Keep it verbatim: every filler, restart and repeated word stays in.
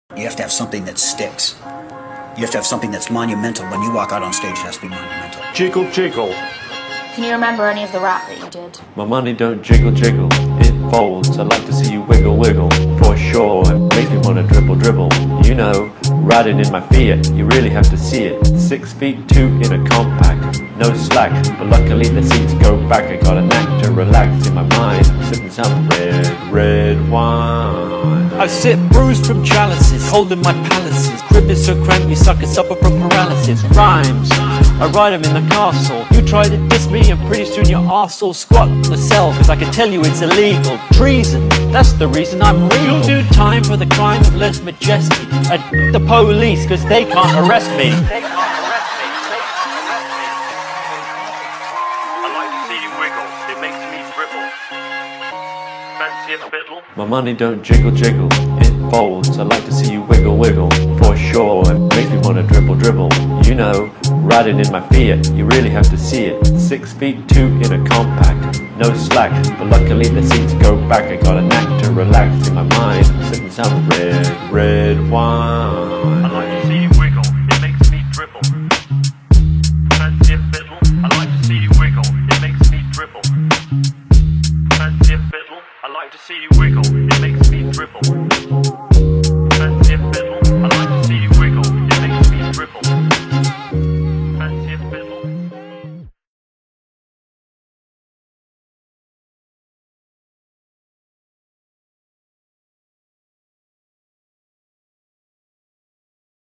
You have to have something that sticks. You have to have something that's monumental. When you walk out on stage, it has to be monumental. Jiggle, jiggle. Can you remember any of the rap that you did? My money don't jiggle, jiggle. It folds. I like to see you wiggle, wiggle. For sure, it makes me wanna dribble, dribble. You know, riding in my Fiat, you really have to see it. Six feet two in a compact, no slack. But luckily the seats go back. I got a knack to relax in my mind, sipping some red, red wine. I sit bruised from chalices, holding my palaces. Crib is so cramped, you suckers suffer from paralysis. Rhymes, I ride them in the castle. You try to diss me and pretty soon your arse will squat in the cell. Cause I can tell you it's illegal. Treason, that's the reason I'm real. You'll do time for the crime of Les Majesty. I d the police cause they can't arrest me. They can't arrest me. They can't arrest me. I like to see you wiggle, it makes me dribble. Fancy a fiddle? My money don't jiggle, jiggle. It folds. I like to see you wiggle, wiggle. For sure, it makes me wanna dribble, dribble. You know, riding in my Fiat, you really have to see it. Six feet two in a compact, no slack. But luckily the seats go back. I got a knack to relax in my mind, sipping some red, red wine.